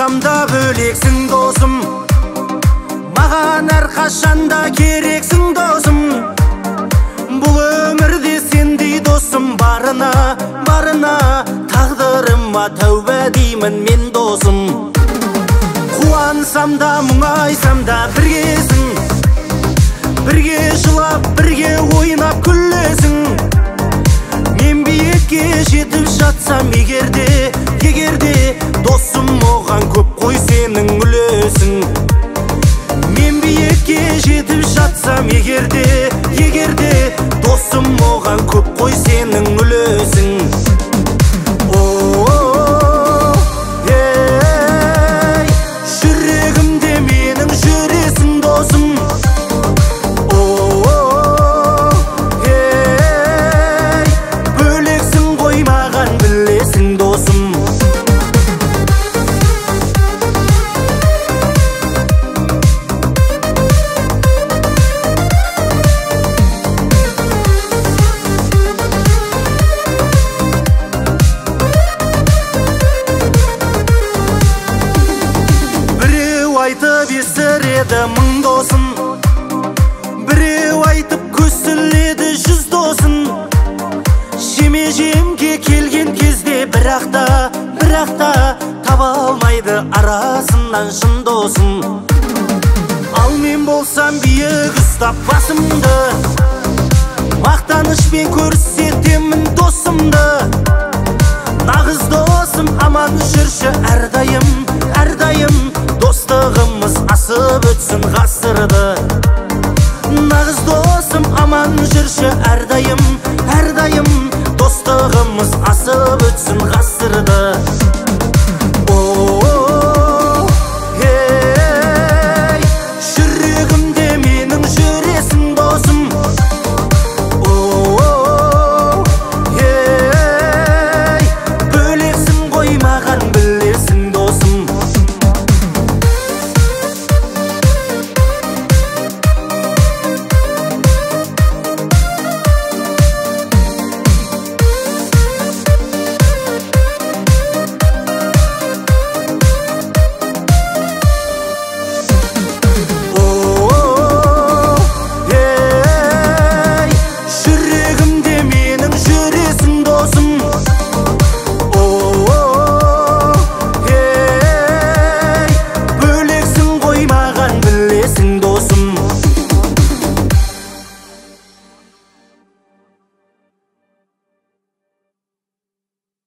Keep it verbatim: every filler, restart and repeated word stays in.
Қуансам да бөлексің досым, маған әрқашанда керексің досым. Бұл өмірде сендей досым барына, барына, тағдырыма тәубә деймін мен досым. Қуансам да мұңайсам да біргесің, бірге жылап, бірге ойнап күлесің. Мен биікке жетіп жатсам егерде, егерде досым оған көп қой сенің үлесің. Мен биікке жетіп жатсам егерде, егерде досым оған көп қой сенің үлесің. О, ей, жүрегімде менің жүресің досым. О, ей, бөлексің ғой маған білесің досым. Айтып естіреді мың досын, біреу айтып көсіледі жүз досын. Жеме-жемге келген кезде бірақта, бірақта таба алмайды арасынан шын досын. Ал мен болсам биік ұстап басымды, мақтанышпен көрсетемін досымды. Нағыз досым аман жүрші әрдайым, әрдайым достығымыз асып өтсін ғасырды. Нағыз досым аман жүрші әрдайым, әрдайым достығымыз асып өтсін ғасырды. О, ей, жүрегімде менің жүресің досым. О, ей, бөлексің ғой маған білесің досым. Bölексің ғой маған білесің